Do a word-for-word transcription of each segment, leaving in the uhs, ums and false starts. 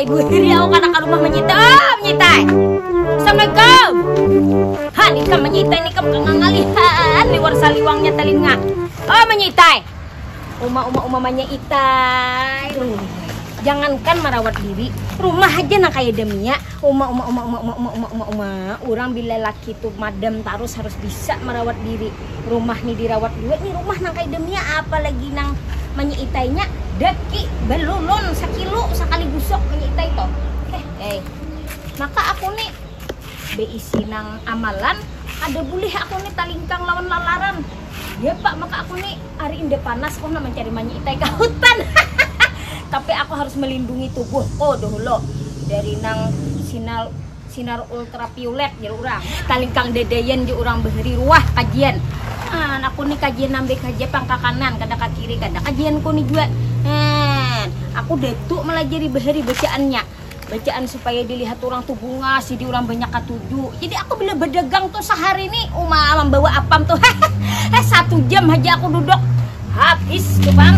menyitai dua hari aku kan akan rumah menyitai. Oh, menyitai. Assalamualaikum. Ha, ni kam menyitai ni kam ngalihan liwar saliwangnya telinga. Oh, menyitai. Uma-uma uma menyitai. Jangankan merawat diri, rumah aja nak kayak demia. Uma uma uma uma uma uma uma uma. Orang bila laki tuh madam terus harus bisa merawat diri. Rumah nih dirawat juga, nih rumah nang kayak demia apalagi nang menyiitainya deki belulun sakilo sekali busok menyiitai toh. Eh, eh. Maka aku nih beisi nang amalan ada boleh aku nih talingkang lawan lalaran. Ya Pak, maka aku nih hari ini panas kok nak mencari menyiitai ke hutan. Tapi aku harus melindungi tubuhku dahulu dari nang sinar sinar ultraviolet jadi orang talingkang dedeyen di orang beheri ruah kajian. Nah, aku nih kajian nambah kajian pangka kanan kada ke kiri kada kajian ku nih juga. Hmm, aku detuk melajari beheri bacaannya bacaan supaya dilihat orang tuh bunga si di orang banyak katuju. Jadi aku bila berdagang tuh sehari nih uma membawa apam tuh satu jam aja aku duduk habis tuh bang.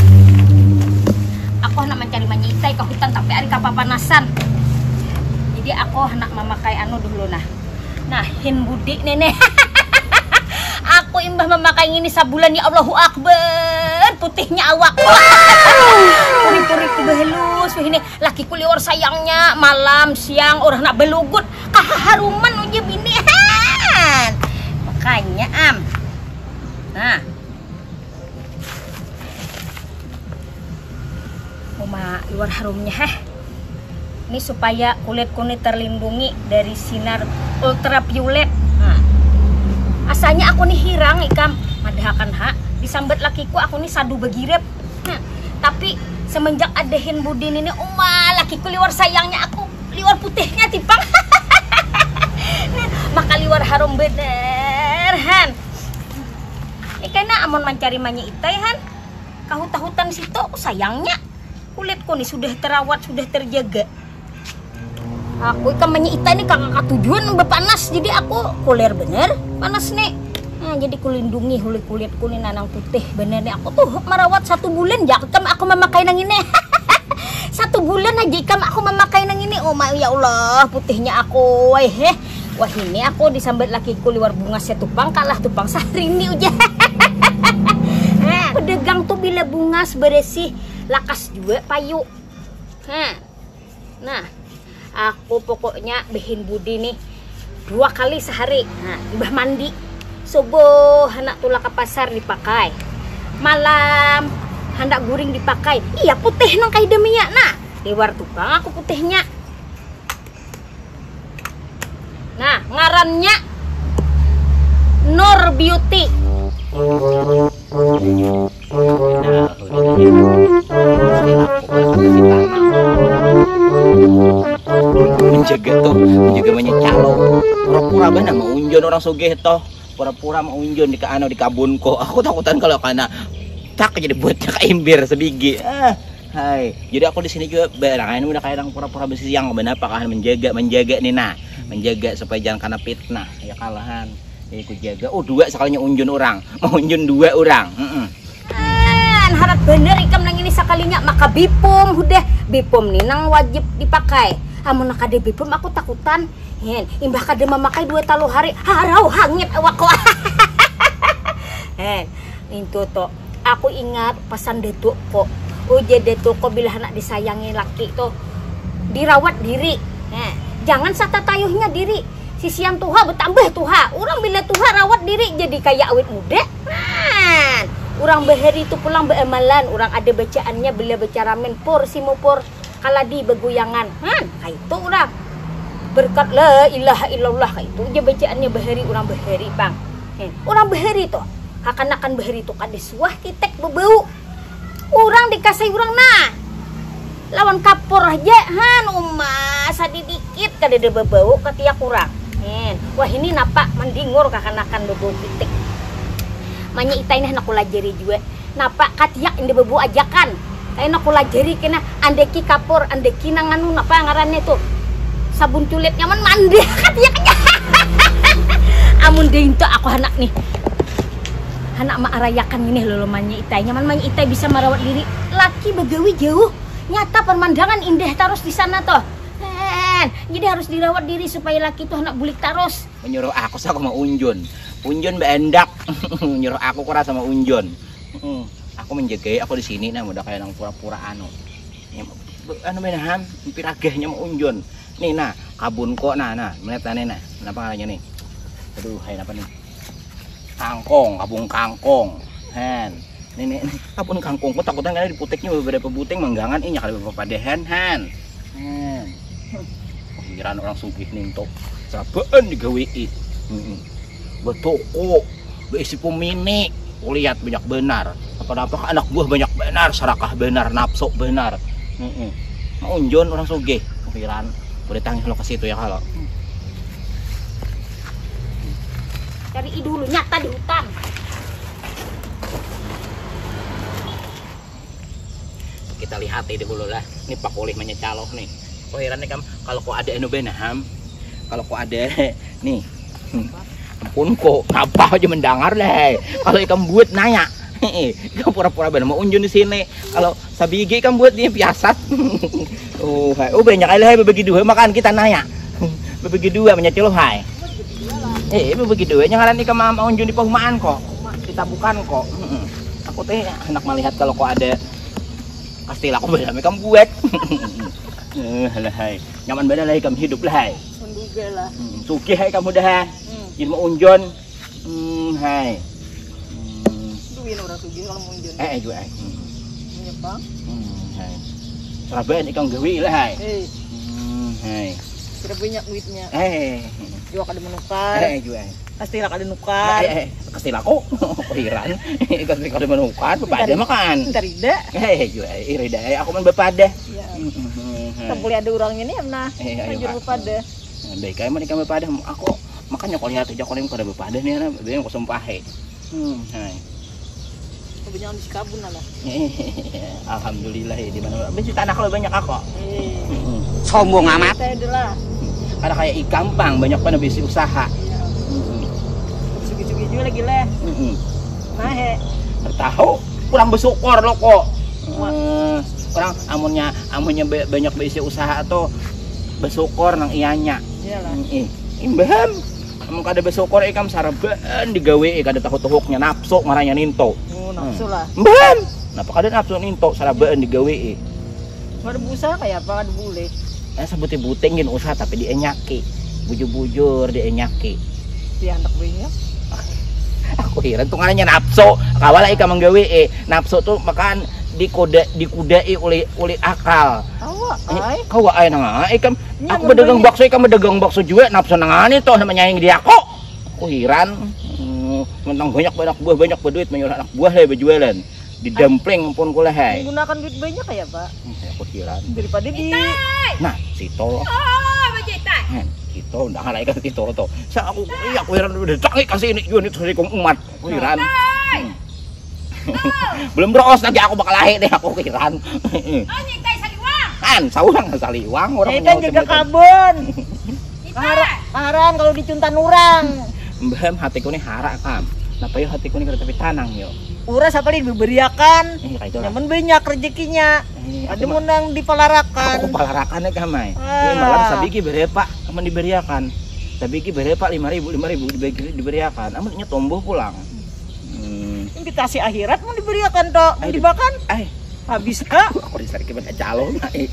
Aku nak mencari menyitai ke hutan tapi hari kapapanasan. Jadi aku nak memakai anu dulu nah. Nah, hin budi nenek. Aku imbah memakai ini sabulan ya Allahu Akbar. Putihnya awak. Puri-puri ku behelus ini laki kulior sayangnya malam siang orang nak belugut kaharuman uji binian. Makanya am. Nah. Uma luar harumnya heh. Ini supaya kulit kulit terlindungi dari sinar ultraviolet. Nah. Asalnya aku nih hirang ikam madahakan ha disambat lakiku aku nih sadu begirep. Nah, tapi semenjak ada hin budin ini uma lakiku liwar sayangnya aku liwar putihnya tipang. Nah, maka liwar harum bener han. Ikana amon mencari menyiitai han. Kahut-hutan situ aku sayangnya. Kulitku nih sudah terawat, sudah terjaga. Aku ikan menyiitai nih kakak tujuan berpanas, jadi aku kulir bener panas nih. Nah, jadi kulindungi kulit kulitku nih nanang putih bener nih. Aku tuh merawat satu bulan ya, ikam aku memakai nang ini. Satu bulan aja ikam aku memakai nang ini. Oh my ya Allah, putihnya aku. Wah heh, wah ini aku disambat lakiku liwar bunga setupang kalah tupang sahrini uja. Pedagang tuh bila bunga beresih lakas juga payu. Nah, nah, aku pokoknya bikin budi nih dua kali sehari. Nah, ibah mandi subuh hendak tulak ke pasar dipakai, malam hendak guring dipakai. Iya putih nang kayak demia. Nah, di luar tukang aku putihnya. Nah, ngarannya Nur Beauty. Menjaga tuh, menjaga banyak calo. Pura-pura bener mau unjon orang sugih toh. Pura-pura mau unjon di kaano di kabun ko. Aku takutan kalau karena tak jadi buatnya kaimbir sebigi. Ah, hai. Jadi aku di sini juga berangan udah kayak orang pura-pura besi yang benar apakah menjaga menjaga nih nah, menjaga supaya jangan kena fitnah ya kalahan. Jadi aku jaga. Oh dua sekalinya unjun orang, mau unjun dua orang. Mm -mm. Ah, harap bener ikam nang ini sekalinya maka bipum udah bipum nih nang wajib dipakai. Amun nak ada bipum aku takutan. Hen, imbah kada memakai dua talu hari harau hangit awak kok. Hen, itu toh. Aku ingat pesan detuk kok. Uje detuk kok bila anak disayangi laki tuh dirawat diri. Nah, jangan sata tayuhnya diri. Sisian tuha bertambah tuha. Orang bila tuha rawat diri jadi kayak awet muda. Nah, orang beheri itu pulang beamalan. Orang ada bacaannya bila bicara menpur simupur kaladi beguyangan. Han, kayak itu orang berkat la ilaha illallah kayak itu aja bacaannya beheri orang beheri bang. Hen, orang beheri tuh akan-akan beheri tuh kades wah kitek bebau. Orang dikasih orang nah. Lawan kapur aja han umma sadidikit kada ada bebau ketiak kurang. Hen, wah ini napa mendingur kakanakan bebau titik. Manya itai nah naku lajari juga. Napa katiak inde bebau ajakan. Kayak naku lajari kena andeki kapur, andeki nanganu napa ngarannya tuh. Sabun culit nyaman mandi katiak aja. Amun deui itu aku anak nih. Anak mak arayakan ini lho manya itai. Nyaman manya itai bisa merawat diri. Laki begawi jauh. Nyata pemandangan indah terus di sana toh. Hen, jadi harus dirawat diri supaya laki tuh anak bulik terus. Menyuruh aku sama Unjun. Unjun beendak. Menyuruh aku kurang sama Unjun. Hmm, aku menjagai aku di sini nah udah kayak nang pura-pura anu. Ya, anu menaham piragahnya mau Unjun. Nih nah, kabun kok nah nah, melihat tane nah. Kenapa ngarannya nih? Aduh, hai apa nih? Kangkong, kabung kangkong. Hen. Nih nih, kabun kangkong kok takutan karena di puteknya beberapa buting manggangan ini kali beberapa dehen hen. Hen. Pikiran orang sugih ninto. Sabaan digawe i. Heeh. Betoko, beisi peminik. Lihat banyak benar. Apa-apa anak buah banyak benar, sarakah benar, nafsu benar. Heeh. Mau Unjun orang sugih. Pikiran boleh tangih lo ke situ ya kalau. Cari i dulu nyata di hutan. Kita lihat ini dulu lah. Ini Pak Polih menyecaloh nih. Kok heran nih kam kalau kok ada anu benaham. Kalau kok ada nih. Ampun kok apa aja mendengar lah. Kalau ikan buat nanya. Heeh, kamu pura-pura benar mau Unjun di sini. Kalau sabigi kan buat dia biasa. Oh, hai. Oh banyak kali hai berbagi dua makan kita nanya. Berbagi dua menyecaloh hai. Eh, berbagi dua nyaran ikan mau Unjun di perumahan kok. Kita bukan kok. Heeh. Aku teh hendak melihat kalau kok ada pastilah aku benar kamu buat. Halah hai. Nyaman benar lah kamu hidup lah hai. Menduga lah. Sugih hai kamu dah. Jadi mau Unjun. Hmm, hai. Hmm. Duit orang sugih kalau mau Unjun. Eh, juga hai. Iya, Bang. Hmm, hai. Seraben ikan gawi lah hai. Eh, Hmm, hai. sudah banyak duitnya. Eh. Juga kada menukar. Eh, juga hai. Pastilah kada nukar. Eh, kasih aku. Pikiran. Kasih kalau menukar bepada makan. Entar ida. Eh, juga hai. Irida aku man bepada. Iya. Hmm, hai. Tak boleh ada orangnya nih amna. Eh, ayo, Anjur Kak. bepada. Baik kayak mana ikan bepada aku makanya kalau lihat aja kalau yang pada bepada nih anak yang kosong pahe. Hmm, hai. Kebanyakan di Sikabun lah. Alhamdulillah ya di mana benci tanah kalau banyak aku. Eh, Sombong amat. saya adalah. Ada kayak ikan pang banyak pada bisi usaha. Iya. Sugi-sugi juga lagi leh. Heeh. Nah, he. Tahu kurang bersyukur lo kok. Eh, orang amunnya amunnya be- banyak bisi usaha atau bersyukur nang ianya. Iyalah. Heeh. Imbam. Amun kada bersyukur ikam saraban digawe kada tahu-tahuknya nafsu marahnya ninto. Oh, nafsu lah. Mbam. Napa kada nafsu ninto saraban digawe. Ada busa kayak apa ada boleh. Eh sebuti buting gin usaha tapi dienyaki. Bujur-bujur dienyaki. Dia anak banyak. Aku heran tuh ngarannya nafsu. Kawala ikam menggawe eh nafsu tuh makan dikuda dikudai oleh oleh akal. Awa, Eh, ay. kau ay nang ikam Nya, aku berdagang berbanyak. bakso ikam berdagang bakso juga nafsu nangani tuh namanya yang dia kok. Aku heran. Hmm, mentang banyak banyak buah banyak berduit menyuruh anak buah lah berjualan. Di dumpling pun kulah hai. Menggunakan duit banyak kayak Pak. Aku heran. Daripada di Nah, situ. Oh, Bajitai. Hen, kita ndak ngalai kan itu to. Sa aku iya aku heran udah canggih kasih ini unit dari kong umat. Aku heran. Hmm. Belum beros lagi aku bakal lahir deh aku heran. Oh, Nyitai Saliwang. Kan saurang saliwang orang Saya kan jaga kabun. Hara, Haran kalau dicuntan orang. mbam hatiku nih hara kam. Napa yo hatiku nih kada tapi tanang yo. Uras apa diberiakan. Eh kayak itu lah. Nyaman banyak rezekinya. Eh, Ada aku mah- menang dipalarakan. aku palarakan ya kamai. Ah. Ini malam sabiki berepa aman diberiakan. Sabiki berepa lima ribu lima ribu diberi diberiakan. Amunnya tomboh pulang. Hmm. Invitasi akhirat mau diberiakan toh, mau Ayo, dimakan. Eh, Habis ha? aku dicari ke mana calon.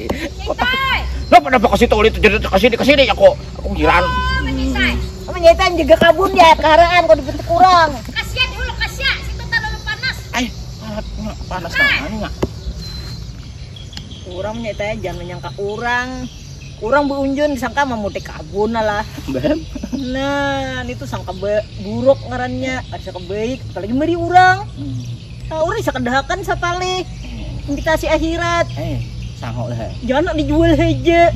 Lo pada apa kasih tahu itu jadi kasih di kasih deh aku. Aku heran. Kamu nyaitan jaga kabun ya, keharaan kalau dibentuk kurang. Kasihan dulu, kasihan. Situ terlalu panas. Eh, panas panas tangan enggak? Kurang nyaitan jangan menyangka orang. Orang beunjun disangka memutik kabun lah. Bem. Nah, itu sangka be- buruk ngarannya, ada sangka baik, apalagi meri orang. Nah, orang bisa kedahakan sapale. Invitasi akhirat. Eh, sangok lah. Jangan dijual aja.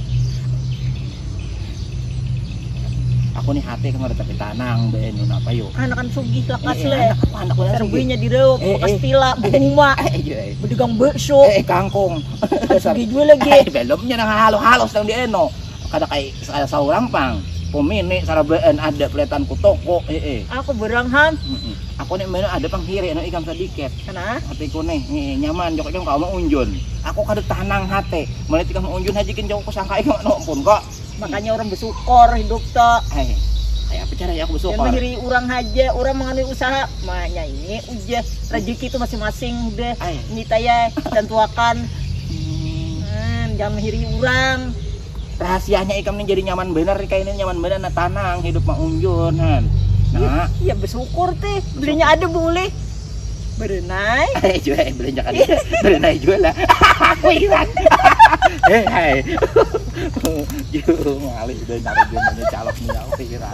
Aku nih hati kan ada tapi tanang ben apa yo. Anakan sugih lakas Eh, le. anak anak gua Serbuinya direup, Eh, bekas eh. tila, bunga, Eh, iya. berdagang bakso. Eh, kangkung. Sugih jual Eh, lagi. belumnya nang halo-halo sedang di eno. Kada kay sa saurang pang. pemini sarabaan ada peletan ku toko eh eh. Aku beranghan. Mm-mm. Aku nih mana ada panghiri anu ikam sedikit. Kenapa? Hatiku nih, nih nyaman jok ikam kau mau unjun. Aku kada tanang hati. Mulai ikam mau unjun hajikin jauh ku sangka ikam anu ampun kok. Makanya orang bersyukur hidup tak. Hai. Kayak apa cara ya aku bersyukur? Yang menghiri orang aja, orang mengambil usaha. Makanya ini udah rezeki itu masing-masing deh. Ini taya dan tuakan. Hmm. Hmm, jangan menghiri orang. Rahasianya ikam nih jadi nyaman bener kayak ini nyaman bener nah tanang hidup mau unjun kan. Nah, ya bersyukur teh. Belinya ada boleh. Berenai. Eh jual belanja kan. Berenai jual lah. Aku hilang. Eh hai. Ju ngalih udah nyari dia mana calok nih aku hilang.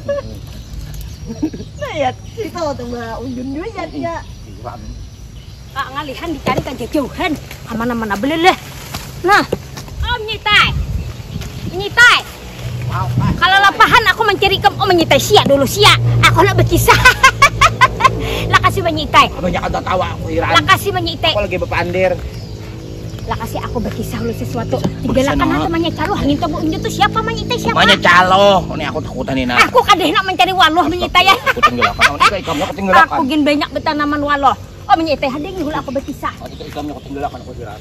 Nah ya, kita tuh mbak unjun juga ya. Hilang. Kak ngalihan dicari kan jauhan. Kemana-mana beleleh. Nah, Om Nyitai. Nyitai. Kalau lapahan aku mencari kem Om Nyitai sia dulu sia. Aku nak berkisah. Lah kasih menyitai. Banyak kata tawa aku hilang. Lah kasih menyitai. Aku lagi bepandir. Lah kasih aku berkisah lu sesuatu. Tigalakan temannya calo angin tobo unjun tuh siapa menyitai siapa? Namanya calo. Ini aku takutan ini. Aku kadeh nak mencari waluh menyitai ya. Aku tinggalakan. Ini kamu aku tinggalakan. Aku gin banyak betanaman waluh. Oh menyitai hadeng hula aku berkisah. Oh itu ikamnya aku tinggalakan aku hilang.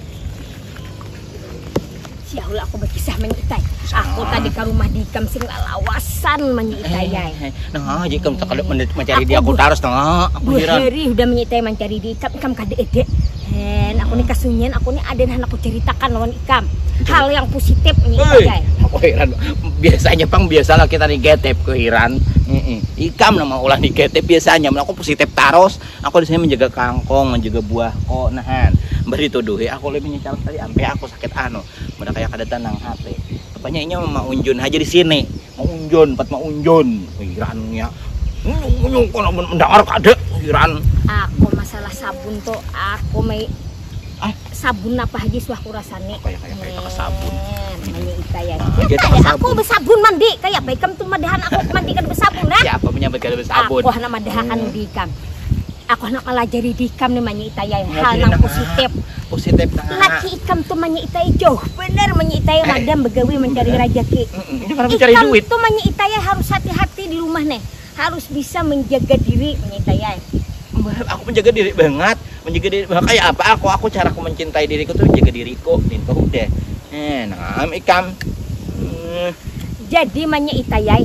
Siahul aku berkisah menyitai. Aku tadi ke rumah dikam sing lalawasan menyitai ya. Nah, jika kamu kalau mencari dia aku taruh tengah. Dua hari udah menyitai mencari dikam ikam kade ede. Hen, aku nih kasunyian, aku nih ada yang aku ceritakan lawan ikam. Hal yang positif menyitai. Aku heran. Biasanya pang biasalah kita negatif kehiran. Ikam nama ulah negatif biasanya. Aku positif taros. Aku di sini menjaga kangkong, menjaga buah kok nahan. Beri tuduh aku lebih nyecal tadi sampai aku sakit anu. Udah kayak kada tenang hati. Apanya ini mau unjun aja di sini. Mau unjun, empat mau unjun. Hirannya. Unjun kalau mendengar kada hiran. Aku masalah sabun tuh aku mai ah sabun apa aja suah aku rasane. Kayak kayak kayak sabun. Namanya Ita ya. Kayak aku bersabun mandi kayak baikam tuh madahan aku mandi kan bersabun nah. Siapa menyampaikan bersabun? Aku hana madahakan hmm. dikam. Aku nak melajari dikam nih manya Ita ya. Hal yang positif. Positif laki ikam tuh manya Ita jauh bener manya Ita ya madam begawi mencari rezeki. Ini karena mencari duit. Ikam tuh manya Ita ya harus hati-hati di rumah nih. Harus bisa menjaga diri manya Ita ya. Aku menjaga diri banget, menjaga diri kayak apa aku aku cara aku mencintai diriku tuh menjaga diriku, itu udah. Eh, nah, ikam. Hmm. Jadi manya Ita ya.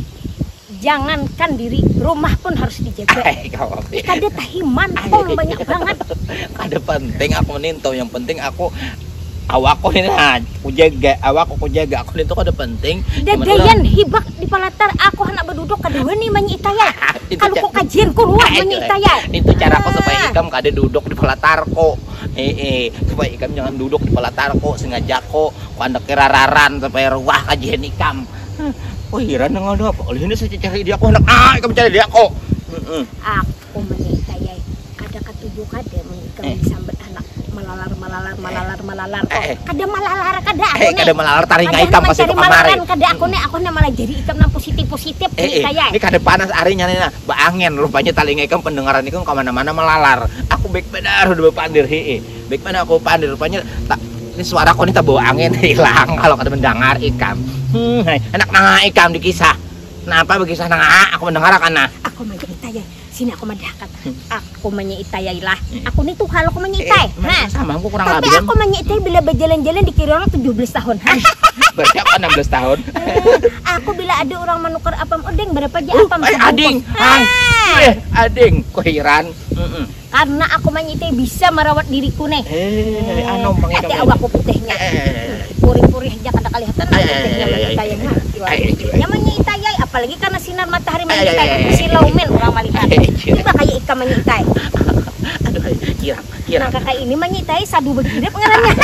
Jangankan diri, rumah pun harus dijaga. Kada tahiman pun banyak banget. Kada penting aku meninto, yang penting aku awakku ini nah, aku jaga, awakku aku jaga, aku itu kada penting. Dadayan hibak di palatar aku hendak berduduk kada weni manya Ita ya. Kalau kok kajian ku ruah manya Ita ya. Itu caraku supaya ikam kada duduk di palatarku. Eh eh, supaya ikam jangan duduk di palatarku, sengaja ko anda kerararan supaya ruah kajian ikam. Oh heran nang ada apa? Oleh ini saya cari dia aku hendak ah, ikam cari dia aku. Heeh. Aku manya Ita ya. Kada katujuh kada manya ikam disambat anak malalar malalar malalar malalar kok. Kada malalar kada aku nih. Kada malalar taringa ikam pas itu kemarin. Kada aku nih aku nih malah jadi ikam nang positif-positif eh, Ita ya. Ini kada panas arinya nih nah. Baangin rupanya talinga ikam pendengaran ikam kemana-mana melalar. Aku baik benar udah pandir heeh. Baik mana aku pandir rupanya tak ini suara aku nih tak bawa angin hilang kalau kada mendengar ikam. Hmm, enak nang ikam dikisah. Kenapa berkisah nang aku mendengar kan nah. Aku manya Ita ya. Sini aku madahkan. Aku manya Ita ya lah. Aku nih tuh kalau aku manya Ita. Nah, sama aku kurang tapi lebih. Tapi aku manya Ita bila berjalan-jalan dikira orang tujuh belas tahun. Berarti apa enam belas tahun? Aku bila ada orang menukar apam odeng berapa aja uh, apam eh, ading. Ah. Eh, ading, kohiran. Heeh. Karena aku manya Ita bisa merawat diriku nih. Eh, anu mangga. Ate awakku putihnya. Puri-puri aja kada kelihatan putihnya manya Ita ya. Namanya Ita ya, apalagi karena sinar matahari manya Ita bersilau men orang malihat. Tiba kayak ikan manya Ita. Aduh, kirap, kirap. Nah, kakak ini manya Ita sadu begirip ngarannya.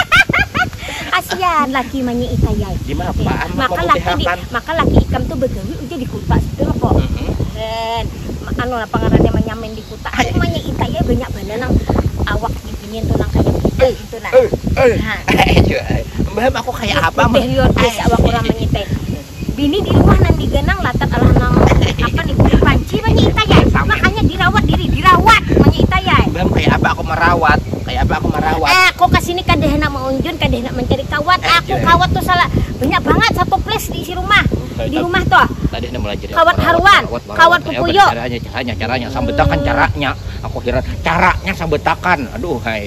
Kasihan laki manya Ita ya. Gimana Pak? Maka laki di, maka laki ikam tuh begawi udah di kota situ loh kok. Dan anu apa ngarannya menyamen di kota. Aku manya Ita ya banyak banget nang awak dipingin tuh nang kayak gitu nah. Eh, Mbak aku kayak apa Mbak? Teh awak orang manya Ita. Bini di rumah nang diganang latar alah nang apa nih kulit panci manya Ita ya. Makanya dirawat diri, dirawat manya Ita ya. Mbak kayak apa aku merawat, kayak apa aku merawat. Eh, aku kesini kadeh nak mengunjun, kadeh nak mencari kawat. Eh, Aku Joy. kawat tuh salah banyak banget satu place di isi rumah. Di rumah tuh. Tadi mau belajar. Kawat haruan, kawat pupuyo. Caranya, caranya, caranya, sambetakan caranya. Aku kira caranya sambetakan. Aduh, hai.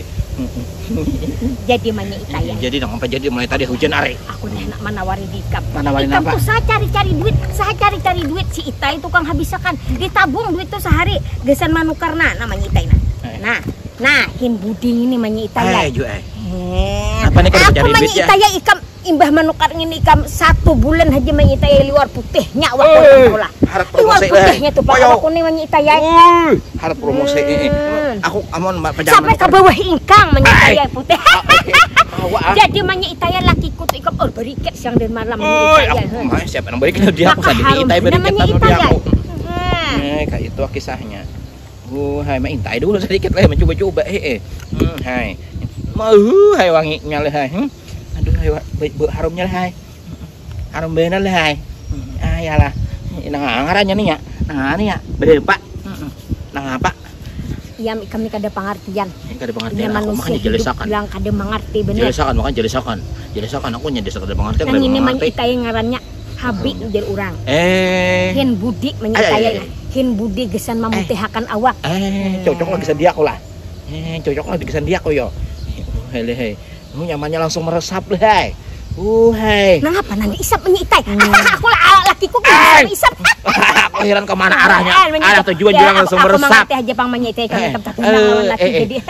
Jadi manya itaya. Jadi dong, apa jadi mulai tadi hujan are. Aku dah nak menawari di ikam. Menawarin Ikam apa? tuh saya cari-cari duit, saya cari-cari duit si Itai tukang habisakan. Ditabung duit tuh sehari. Gesan manukarna namanya Itai nah. Eh. Nah, nah hin buding ini manya Itaya. Eh, ju eh. Eh, Apa nih kalau aku cari manya duit ya? Itaya ikam imbah manukar ini ikam satu bulan aja manya Itaya luar putihnya Eh, waktu lah. harap Luar promosi putihnya tuh pak Ayo. aku nih manya Itaya. Wuh, harap promosi. Hmm. Aku amon pajama. Sampai ke bawah ingkang manya Ay. Itaya putih. Awak. Jadi manya Itaya lakiku tuh ikam oh beriket siang dan malam manya Oh, Itaya. aku mah siapa yang berikan dia aku Maka saja harum. Itai berikan Namanya sama dia Itaya. aku. Hmm. Eh, kayak itu kisahnya. Uh, hai main Itai dulu sedikit lah mencoba-coba eh. eh. Hmm, hai. Mau hai wanginya lah hai. Hmm. Aduh hai be harumnya lah hai. Harum bener lah hai. Ah yalah. Nah ngarannya nih ya. Nah nih ya, bener Pak. Heeh. Nah apa? Iya, kami kada pengertian. Ini kada pengertian Iya aku manusia makanya hidup jelesakan. bilang kada mengerti bener. Jelesakan makanya jelesakan. Jelesakan aku nya desa kada pengertian Nang kada ini man mengerti. Itaya ngarannya Habi dari orang. Eh. Hin budi Ay, ay, menyitaya. ay. Hin budi gesan mamutihakan awak. Eh, cocok lagi dia aku lah. Eh, cocok lagi dia aku yo. Hele he. Nu nyamannya langsung meresap lah hai. Uh, hai. Nang apa nang isap menyitay. Hmm. Aku lah lakiku Ay. kan isap. Aku heran kemana arahnya. Eh, menyitay. Arah tujuan Ya, juga aku- langsung Aku meresap. mengerti aja pang menyitay kami Eh, tempat eh, lawan laki eh, eh. jadi.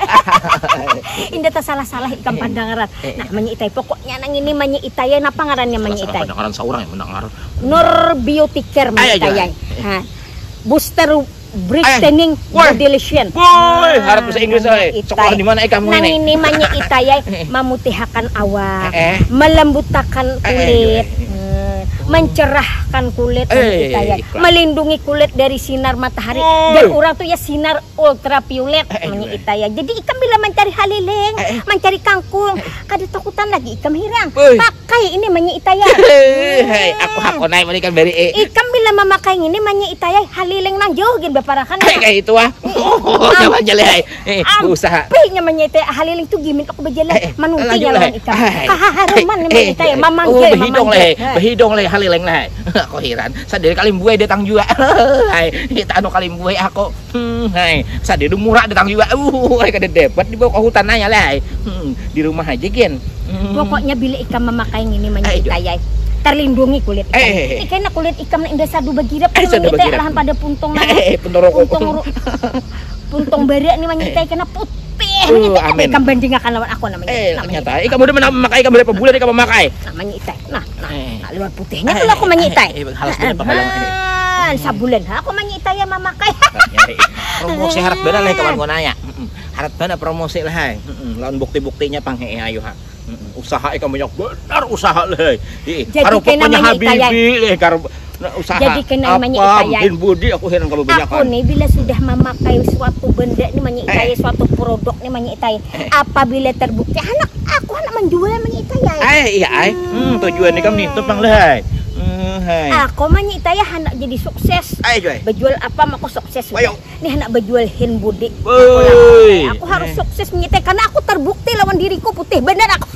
Indah tak salah-salah ikam pandangaran. Eh, eh. Nah menyitay pokoknya nang ini menyitay napa ngarannya menyitay. Pendengaran seorang yang mendengar. Nur Beauty Care Ay, ay, menyitay. ay. Ha. Booster Ay. Brightening Woi. Modulation. Woi, harap bahasa Inggris Nang oi. itay. Sekolah di mana eh kamu Nang ini? ini manya itayay mamutihakan awak, Eh, eh. melembutakan Eh, eh, kulit, eh, eh. hmm, mencerahkan kulit Eh, manya itayay, iklan. melindungi kulit dari sinar matahari. Woi. Dan orang tuh ya sinar ultraviolet Eh, eh, manya eh. itayay. Jadi ikam bila mencari halileng, Eh, eh. mencari kangkung, kada takutan lagi ikam hirang. Woi. Pakai ini manya itayay. Hei, aku hak naik berikan beri eh. Ikam bila memakai ini manya itayay halileng nang jauh gin baparakan. Eh, kayak itu ah. Oh, jangan jalan hai. Eh, usaha. Pinya menyete haliling tu gimin aku berjalan Eh, eh, manunti lanjut, lawan Le. ikam. Hai. Haharuman ni Eh, menyete eh, mamang oh, ke behidong mamang le, ke. behidong le halileng le. Aku heran. Sadari kali buai datang juga. Hai, kita anu kali buai aku. Hmm, hai. Sadari murah datang juga. Uh, hai kada dapat di bawah hutan aja le. Hmm, di rumah aja gen. Hmm. Pokoknya bila ikam memakai ini Eh, menyete ayai terlindungi kulit ikam. Eh, eh. Ikana kulit ikam na indah sadu bagirap Eh, ni sadu menyete bagirap. arahan pada puntong na. Eh, pentorok. Puntong ru- puntong barak ni menyete kena putih. Uh, Menyete amin. ikam bandingkan lawan aku namanya. Eh, namanya. ternyata eh kamu udah menang memakai kamu berapa bulan kamu memakai? Namanya itai. Nah, nah, Eh. nah, luar putihnya Eh, kalau aku menyitai. eh, eh, halas bener pahalang. Ah, sabulan aku menyitai ya memakai. Nyari promosi harap benar lah kawan gua nanya. Heeh. Harap benar promosi lah hai. Heeh. Lawan bukti-buktinya pang he ayo ha. Heeh. Usaha ikan banyak benar usaha lah. Ih, Jadi karo kena pokoknya namanya itayay. Habibi leh karo nah, usaha. Jadi kena namanya apa itayay. mungkin budi aku heran kamu banyak Aku nih bila sudah memakai suatu benda nih menyitai Eh. suatu produk nih menyitai. Eh. Apabila terbukti anak aku anak menjual menyitai. Eh iya ai. Hmm, tujuan ni kamu nih tupang lah hai. Hmm, hai. Aku menyitai anak jadi sukses. Ai joy. Berjual apa aku sukses. Ayo. Nih anak berjual hin budi. Aku, Woi. lah, aku harus Eh. sukses menyitai karena aku terbukti lawan diriku putih bener aku.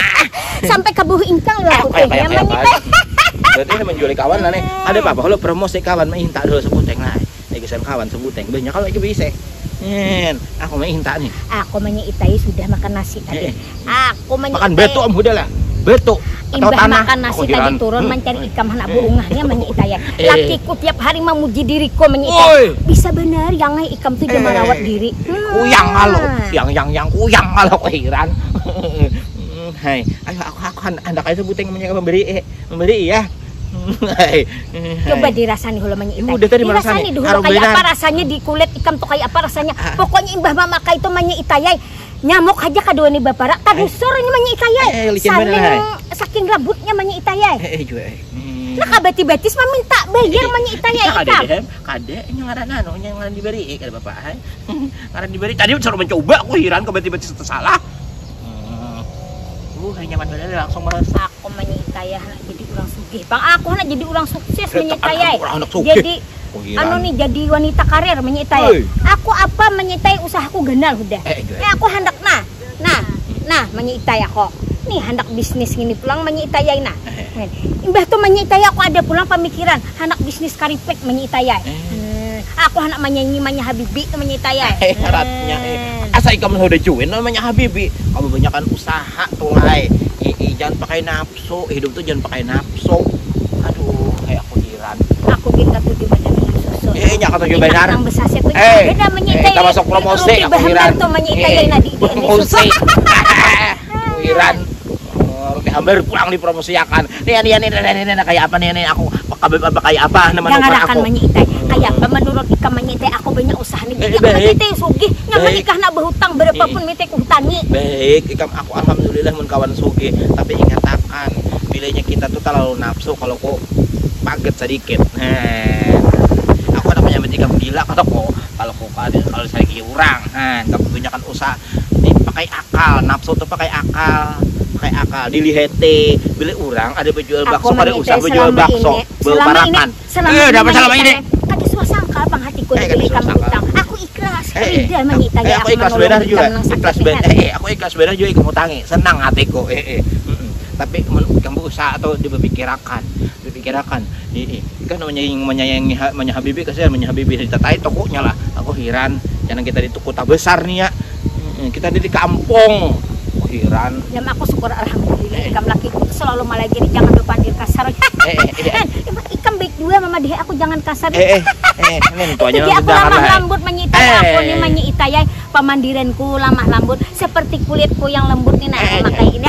Sampai ke buh ingkang luar Ah, putih kayak- ya kayak- menyitai. Berarti ini menjual kawan lah nih. Ada apa? Kalau promosi kawan minta dulu sebuteng lah. Nih kesan kawan sebuteng. Banyak kalau itu bisa. Nen, aku minta nih. Aku menyitai sudah makan nasi tadi. Eh. Aku menyitai. Makan beto am udah lah. Beto. Atau Imbah tanah. makan nasi Aku tadi heran. turun Hmm. mencari ikan anak buungahnya menyitai. Eh. Lakiku tiap hari memuji diriku Oi. menyitai. Bisa benar yang ngai ikam tuh dia Eh. merawat diri. Hmm. Kuyang halo. Yang yang yang kuyang halo aku heran. Hmm, hai, ayo aku aku anda kayak sebuteng punya memberi eh memberi ya. Hai. Coba dirasani hulu menyitai. Udah tadi merasani. Dirasani dulu Harum kayak benar. apa rasanya di kulit ikan tuh kayak apa rasanya. Ah. Pokoknya imbah mama kai itu menyitai. Nyamuk aja kadua nih baparak. Tadusur ini menyitai. Eh, licin bener, Saking saking rambutnya menyitai. Eh, eh juga. eh. Hmm. Nah kabati-batis meminta bayar menyitai Kita ikam. kade deh, kade yang ngaran anu yang ngaran diberi eh, kada bapak hai. Ngaran diberi tadi suruh mencoba aku heran kok tiba-tiba salah. Hmm. Uh, hanya nyaman bener langsung meresap. Aku menyitai anak jadi orang sugih. Bang aku anak jadi orang sukses Retak menyitai. anak- orang anak sugih. Jadi aku hiran. Anu nih jadi wanita karir menyita ya. Oi. Aku apa menyitai usahaku ganal udah. Eh, eh, Nah, aku hendak nah. Nah, nah menyitai aku. Nih hendak bisnis gini pulang menyitai nah. Imbah tuh menyitai aku ada pulang pemikiran hendak bisnis karipek menyitai. Hmm, aku hendak menyanyi manya Habibi menyitai. Eh, syaratnya eh. Asa kamu udah cuin namanya Habibi. Kamu banyakan usaha tuh hai. Eh, eh, jangan pakai nafsu. Hidup tuh jangan pakai nafsu. Aduh, kayak aku hiran. Aku gini tujuh benar susu. Eh, nyaka tujuh benar. Yang besar itu Eh, beda menyitai. Kita masuk promosi aku hiran. Tuh menyitai nah di promosi. Aku hiran. Roti hambar pulang dipromosiakan. Nih nih nih nih nih kayak apa nih nih aku kabeh apa kayak apa nama jangan aku. akan menyitai. Kayak apa menurut Ika menyitai aku banyak usaha nih. Eh, Yang baik. menyitai sugih, yang Baik. menikah nak berhutang berapapun Eh. mitai kuhutangi. Baik, ikam aku alhamdulillah mun kawan suge, tapi ingat akan bilanya kita tuh terlalu nafsu kalau kok paget sedikit. Nah, aku namanya menjadi gila kalau kok kalau kok ada kalau saya lagi urang, nah, kamu kebanyakan usaha dipakai akal, nafsu tuh pakai akal. Pakai akal dilihete beli urang ada penjual bakso ada usaha penjual bakso berapakan eh dapat selama ini Kaki suasangka bang hatiku Eh, beli kaki kamu suasangka. hutang. Aku ikhlas. Eh, Ida menyitai eh, aku ikhlas benar juga ikhlas benar benar. eh, eh, aku ikhlas benar juga kamu tangi senang hatiku eh, eh. Mm-mm. Tapi kamu usaha atau dipikirakan dipikirakan eh, eh. Kan menyayangi menyayangi menyayangi Habibi kasihan menyayangi Habibi ditatai tokonya lah aku hiran jangan kita di kota besar nih ya Mm-mm. Kita di kampung aku hiran Jam aku syukur alhamdulillah ikam laki selalu malah jadi jangan berpandir kasar. eh, eh, eh. Ikam baik dua mama deh aku jangan kasar. eh eh eh ini tuh aja Jadi aku lamah lembut menyitai Eh. aku nih menyitai ya pemandiranku lamah lembut seperti kulitku yang lembut nih nah Eh, maka ini.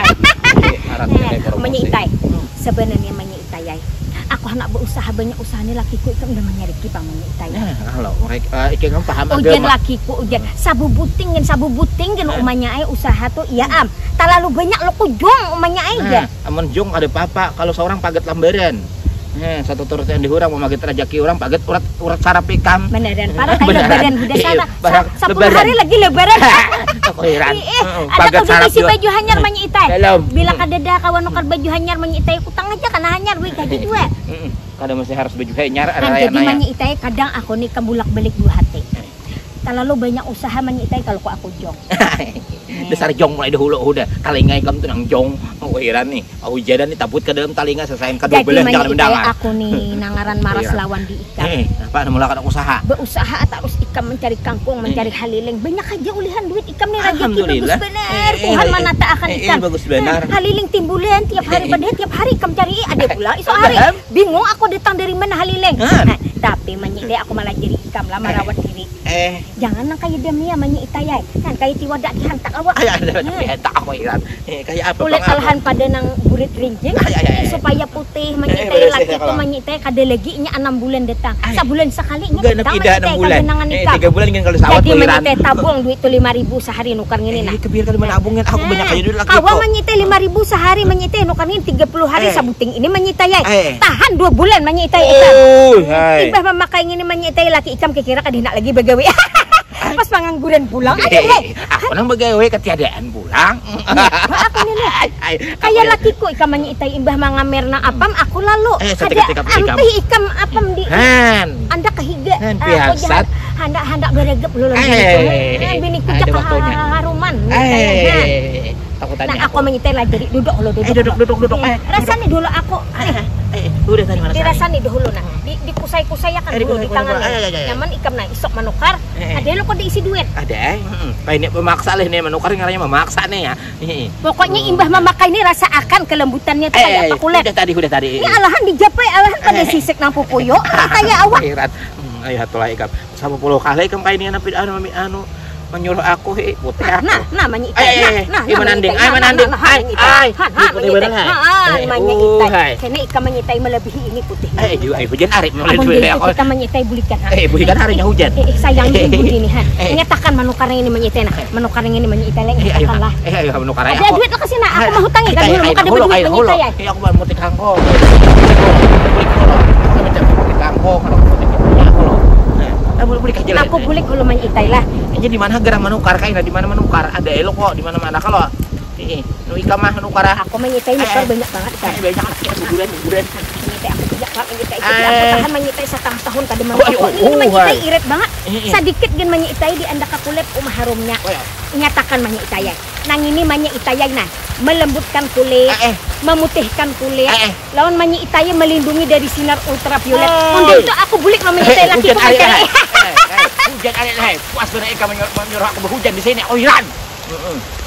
eh, Menyitai sebenarnya menyitai ya. Aku anak berusaha banyak usaha nih lakiku ikam udah menyari kipang menyitai. Nah, kalau mereka iki kan paham Ujian agama. lakiku ujian sabu buting dan sabu buting dan Eh. umanya ay usaha tuh iya am. Terlalu banyak lo kujong umanya ay Nah, aja. amun jong ada papa kalau seorang paget lambaran. Nah, satu turut yang dihurang mau maget rezeki orang paget urat urat sarap ikam. Beneran parah kayak Beneran. lebaran udah Iya, sana. barang Sa- Sepuluh lebaran. hari lagi lebaran. Aku heran. Eh, Heeh, ada paget kau sarap bisi juga. baju hanyar menyitai. Dalam. Bila kadeda kawan nukar baju hanyar menyitai utang aja karena hanyar wih kaji dua. Heeh. Kadang masih harus baju hanyar ada Kan raya jadi naya. menyitai kadang aku nih kebulak balik dua hati. Terlalu banyak usaha menyitai kalau ku aku jong. Dasar jong mulai dahulu udah talinga ikam tuh nang jong. Aku heran nih. Aku jadan nih tabut ke dalam talinga selesaiin kedua Jadi belah jangan menyitai mendangar. aku nih nangaran maras Iya. lawan di ikan. Eh, apa melakukan usaha? Berusaha terus ikam mencari kangkung, mencari haliling. Banyak aja ulihan duit ikam nih rezeki Alhamdulillah. bagus benar. Eh, Tuhan eh, mana tak akan eh, eh, ikam. bagus benar. Nah, haliling timbulan tiap hari Eh, eh. pada tiap hari ikam cari ada pula iso hari. Paham. Bingung aku datang dari mana haliling. Ah. Nah, tapi menyitai aku malah jadi ikam lah merawat diri. Eh, Jangan nang kayak demia menyitai ay. Kan kayak tiwadak dihantak awak. ay ada tapi tak aku heran. Eh, kayak apa Kulit Bang? alahan pada nang burit rinjing Ay, ay, ay. supaya putih Eh, menyitai beres laki ya, ku kalau. menyitai kada lagi nya enam bulan datang. Ay. Sebulan sekali nya Enggak datang nak tidak enam menyitai bulan. kagenangan Eh, ikam. tiga bulan ingin kalau sawat Jadi heran. menyitai tabung duit tuh lima ribu sehari nukar ngini nah. Eh, kebir kan menabungin aku banyak aja dulu lagi Kawan kok. menyitai lima ribu sehari menyitai nukar ngini tiga puluh hari Eh. sabuting ini menyitai ay. Eh. Tahan dua bulan menyitai ikam. Oh, hai. Ibah memakai ngini menyitai laki ikam kira kadina lagi begawe. Pas pengangguran pulang aja Eh, hei. aku nang begawe ketiadaan pulang. Aku nih nih. Ay, Kayak aku- lakiku ikam menyitai imbah mangamer na apam aku lalu. Eh, Ada setika-tika ikam. ampih ikam apam di Han. anda kehiga. Han, Ah, piasat. aku jahat. Handak-handak beregep lu lagi. Eh, Biniku ada cak waktunya. haruman. menyitai, ha. Eh, takutannya Nah aku menyitai lah jadi duduk lo duduk. Eh, duduk, duduk, duduk. Eh, Eh, rasanya dulu aku. Eh, eh, udah tadi mana tadi? Dirasani dulu nah. Di dikusai-kusai ya kan Eh, dulu di dikusai-kusai. tangan. Ah, ya, ya, ya. Nyaman ikam nah isok manukar. Eh. Ada lo kok diisi duit. Ada, heeh. Kayak ini pemaksa lah nih menukar ngaranya memaksa nih ya. Heeh. Pokoknya imbah memakai ini rasa akan kelembutannya tuh kayak Eh, apa kulit. udah tadi, udah tadi. Ini alahan dijapai alahan pada Eh. sisik nang pupuyo. Kayak awak. Akhirat. Hmm, ayo hatulah ikam. Sama puluh kali ikam kayak ini anu anu mami anu menyuruh aku he putih aku. Nah, nah manyi Eh, itai. eh, eh, Nah, nah, gimana manyi anding? itai. Ay, Nah, mananding. nah, nah, Ay, manyi itai. ay. Han, han, Di putih manyi bener, itai. hai. Han, Eh, manyi uh, itai. hai. Kene ikam manyi itai melebihi ini putih. Eh, juga ayo hujan arif mulai Amun dulu dia ya. itu kita manyi itai bulikan. Han. Eh, bulikan harinya hujan. Eh, eh, sayang Eh, ibu ini han. eh. Nyatakan manukar yang ini manyi itai nah. Manukar yang ini manyi itai lah. Eh, ayo. Nyatakan lah. Eh, ayo menukar aja. Ada duit lo kasih nak. Aku mau hutangi kan dulu. Muka ada duit manyi itai ya. Eh, aku mau mutik kangkong. Mutik kangkong. Aku macam mutik kangkong. Kalau mutik punya aku loh. Nah, boleh boleh kajian. Aku bulik kalau manyi itai lah. Ini di mana gerang menukar kayak di mana menukar ada elo kok di mana-mana kalau ini nu ikam mah menukar Aku manyi itai nukar Eh, banyak banget kan. banyak buburan buburan Manyi itai aku Ya pak manyitai itu Eh. aku tahan manyitai satang tahun tadi Oh, manyitai. oh, Ini oh, manyitai hai. irit banget. Eh, eh. Sedikit gen manyitai di anda kakulit umah harumnya. Oh, ya. Nyatakan manyitai. Nang ini manyitai nah melembutkan kulit, Eh, eh. memutihkan kulit. Eh, eh. Lawan manyitai melindungi dari sinar ultraviolet. Oh. Untuk itu aku bulik manyitai Eh, laki hujan ku air mencari. hai. Eh, eh, hujan air hai. Puas benar Eka menyuruh aku berhujan di sini. Oh, Iran. Heeh.